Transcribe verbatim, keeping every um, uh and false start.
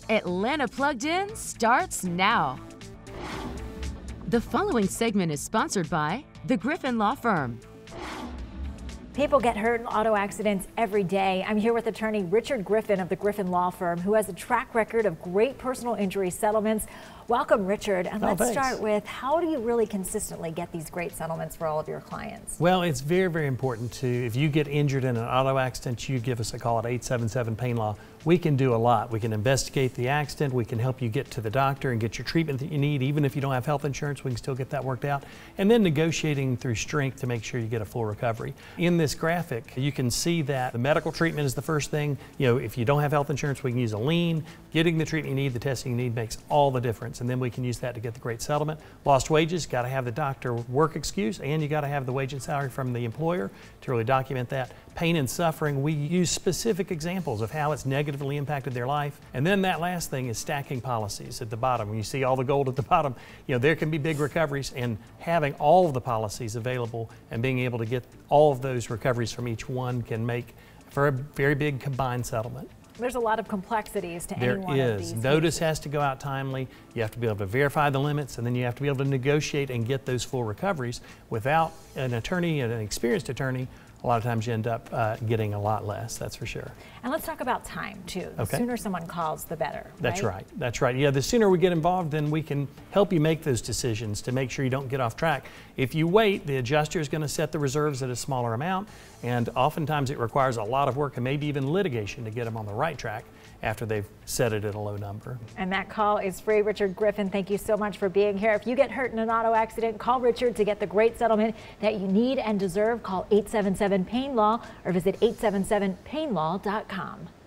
Atlanta Plugged In starts now. The following segment is sponsored by the Griffin Law Firm. People get hurt in auto accidents every day. I'm here with attorney Richard Griffin of the Griffin Law Firm, who has a track record of great personal injury settlements. Welcome, Richard. And oh, let's thanks. start with, how do you really consistently get these great settlements for all of your clients? Well, it's very, very important to, if you get injured in an auto accident, you give us a call at eight seven seven pain law. We can do a lot. We can investigate the accident. We can help you get to the doctor and get your treatment that you need. Even if you don't have health insurance, we can still get that worked out. And then negotiating through strength to make sure you get a full recovery. In this graphic, you can see that the medical treatment is the first thing. You know, if you don't have health insurance, we can use a lien. Getting the treatment you need, the testing you need makes all the difference. And then we can use that to get the great settlement. Lost wages, got to have the doctor work excuse, and you got to have the wage and salary from the employer to really document that. Pain and suffering, we use specific examples of how it's negatively impacted their life. And then that last thing is stacking policies at the bottom. When you see all the gold at the bottom, you know, there can be big recoveries, and having all of the policies available and being able to get all of those recoveries from each one can make for a very big combined settlement. There's a lot of complexities to there any one of these. There is. Notice cases. has to go out timely. You have to be able to verify the limits, and then you have to be able to negotiate and get those full recoveries. Without an attorney, an experienced attorney, a lot of times you end up uh, getting a lot less, that's for sure. And let's talk about time too. The okay. sooner someone calls, the better. That's right? right. That's right. Yeah, the sooner we get involved, then we can help you make those decisions to make sure you don't get off track. If you wait, the adjuster is going to set the reserves at a smaller amount, and oftentimes it requires a lot of work and maybe even litigation to get them on the right track after they've set it at a low number. And that call is free. Richard Griffin, thank you so much for being here. If you get hurt in an auto accident, call Richard to get the great settlement that you need and deserve. Call eight seven seven pain law or visit eight seven seven pain law dot com.